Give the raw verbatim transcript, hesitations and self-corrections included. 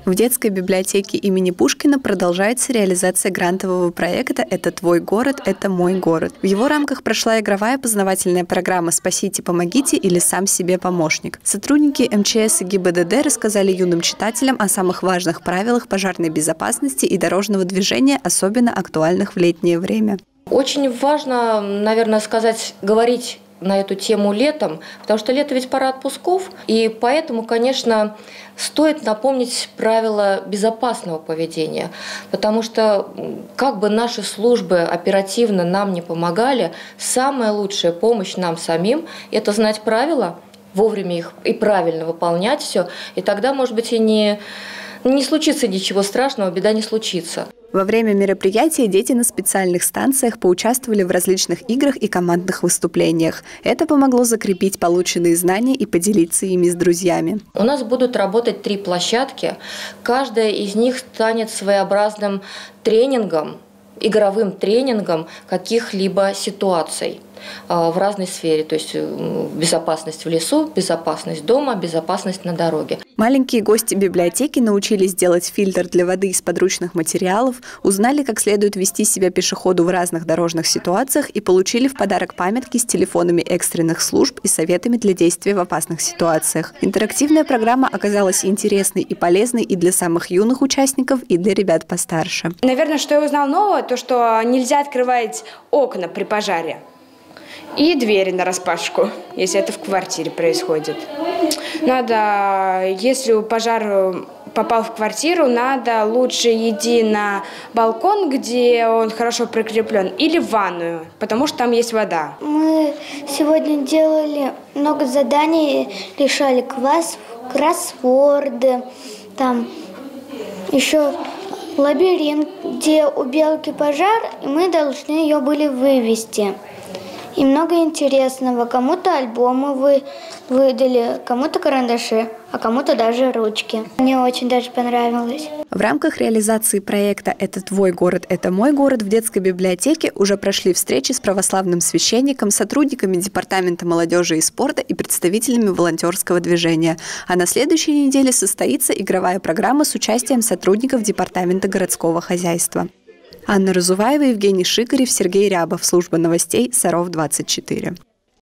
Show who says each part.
Speaker 1: В детской библиотеке имени Пушкина продолжается реализация грантового проекта «Это твой город, это мой город». В его рамках прошла игровая познавательная программа «Спасите, помогите» или «Сам себе помощник». Сотрудники эм че эс и гэ и бэ дэ дэ рассказали юным читателям о самых важных правилах пожарной безопасности и дорожного движения, особенно актуальных в летнее время.
Speaker 2: Очень важно, наверное, сказать, говорить на эту тему летом, потому что лето ведь пора отпусков, и поэтому, конечно, стоит напомнить правила безопасного поведения, потому что как бы наши службы оперативно нам не помогали, самая лучшая помощь нам самим – это знать правила, вовремя их и правильно выполнять все, и тогда, может быть, и не, не случится ничего страшного, беда не случится.
Speaker 1: Во время мероприятия дети на специальных станциях поучаствовали в различных играх и командных выступлениях. Это помогло закрепить полученные знания и поделиться ими с друзьями.
Speaker 2: У нас будут работать три площадки. Каждая из них станет своеобразным тренингом, игровым тренингом каких-либо ситуаций в разной сфере, то есть безопасность в лесу, безопасность дома, безопасность на дороге.
Speaker 1: Маленькие гости библиотеки научились делать фильтр для воды из подручных материалов, узнали, как следует вести себя пешеходу в разных дорожных ситуациях и получили в подарок памятки с телефонами экстренных служб и советами для действия в опасных ситуациях. Интерактивная программа оказалась интересной и полезной и для самых юных участников, и для ребят постарше.
Speaker 3: Наверное, что я узнал нового, то что нельзя открывать окна при пожаре. И двери нараспашку, если это в квартире происходит. Надо, если пожар попал в квартиру, надо лучше иди на балкон, где он хорошо прикреплен, или в ванную, потому что там есть вода.
Speaker 4: Мы сегодня делали много заданий, решали квас, кроссворды, там еще лабиринт, где у белки пожар, и мы должны ее были вывести. И много интересного. Кому-то альбомы вы выдали, кому-то карандаши, а кому-то даже ручки. Мне очень даже понравилось.
Speaker 1: В рамках реализации проекта «Это твой город, это мой город» в детской библиотеке уже прошли встречи с православным священником, сотрудниками Департамента молодежи и спорта и представителями волонтерского движения. А на следующей неделе состоится игровая программа с участием сотрудников Департамента городского хозяйства. Анна Разуваева, Евгений Шикарев, Сергей Рябов. Служба новостей Саров двадцать четыре.